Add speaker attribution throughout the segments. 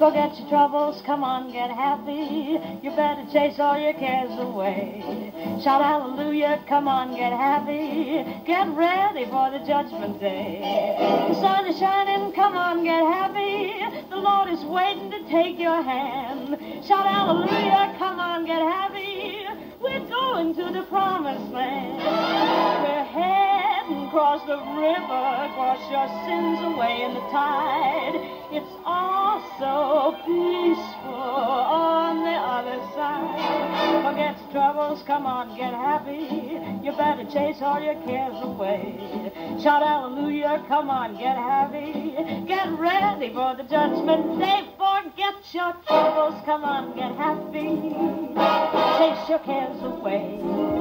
Speaker 1: Forget your troubles, come on, get happy. You better chase all your cares away. Shout hallelujah, come on, get happy. Get ready for the judgment day. The sun is shining, come on, get happy. The Lord is waiting to take your hand. Shout hallelujah, come on, get happy. We're going to the promised land. We're heading across the river, wash your sins away in the tide. It's all so peaceful on the other side. Forget your troubles, come on, get happy. You better chase all your cares away. Shout hallelujah, come on, get happy. Get ready for the judgment day. Forget your troubles, come on, get happy. Chase your cares away.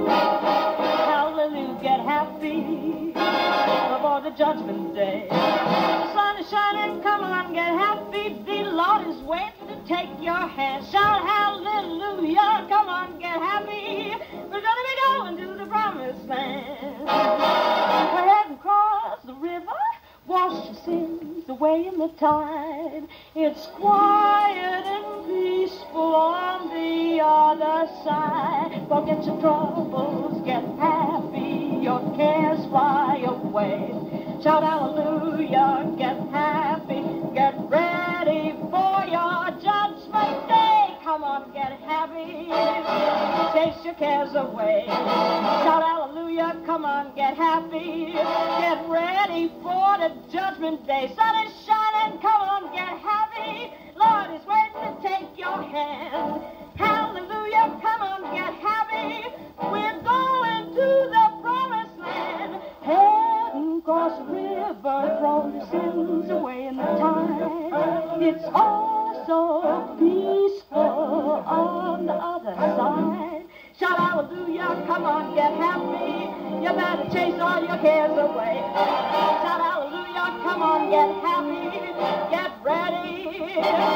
Speaker 1: Hallelujah, get happy before the judgment day. The sun is shining, come on, get happy. The Lord is waiting to take your hand. Shout hallelujah, come on, get happy. We're gonna be going to the promised land. We're heading across the river, wash your sins away in the tide. It's quiet and peaceful on the other side. Forget your troubles, get happy, your cares fly away. Shout hallelujah, get happy, get ready for your judgment day. Come on, get happy, chase your cares away. Shout hallelujah, come on, get happy, get ready for the judgment day. Sun is shining, come on, get happy. Lord is waiting to take your hand. Hallelujah, come on, get happy. We're going to the promised land. Heading across the river, throw your sins away in the tide. It's all so peaceful on the other side. Shout hallelujah, come on, get happy. You better chase all your cares away. Shout hallelujah, come on, get happy. Get ready